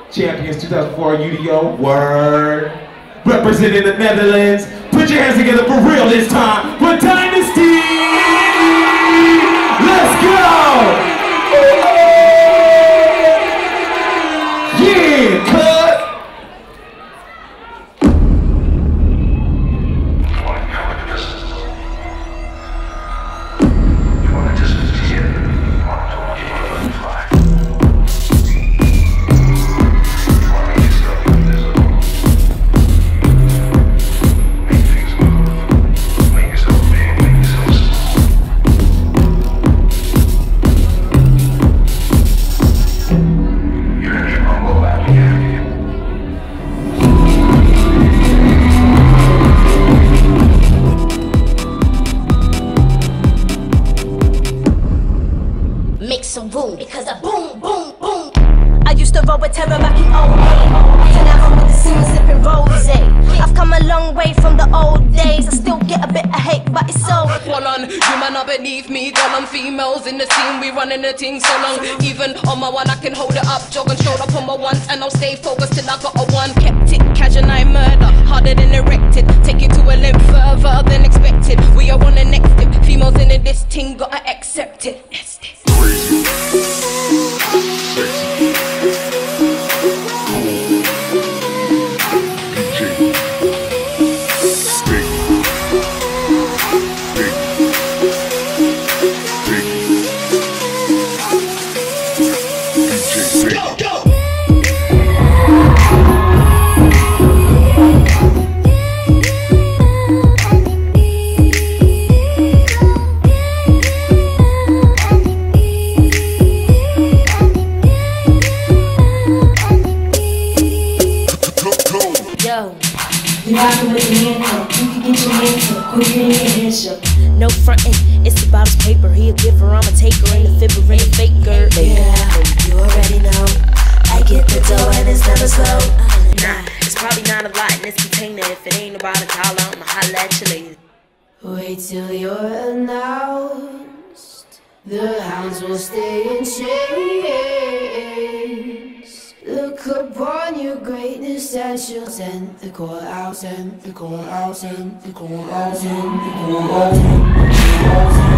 Champions 2004 UDO. Word. Representing the Netherlands. Put your hands together for real this time for Dynasty! Let's go! Yeah, cut! Make some room because I boom, boom, boom. I used to roll with terror back in 08. So now I'm with the scene sipping rosé. I've come a long way from the old days. I still get a bit of hate, but it's so. Hold on, you man are beneath me. Girl, I'm females in the scene. We running the thing so long. Even on my one, I can hold it up. Jog and showed up on my ones, and I'll stay focused till I got a one. Kept it casual, I murder harder than erected. Take it to a length further than expected. We are on the next tip. Females in this thing, gotta accept it. Yes, yes. You rockin' with the hand up, you can get your hands up, quick getting your hands up. No frontin', it's about his paper. He a giver, I'm a taker, and the fibber and the faker. Yeah, you already know. I get the dough and it's never slow. Nah, it's probably not a lot in this container. If it ain't about $1, I'ma holla at you later. Wait till you're announced. The hounds will stay in chains. Look upon your greatness and she'll send the courthouse and the courthouse and the courthouse and the courthouse and the courthouse.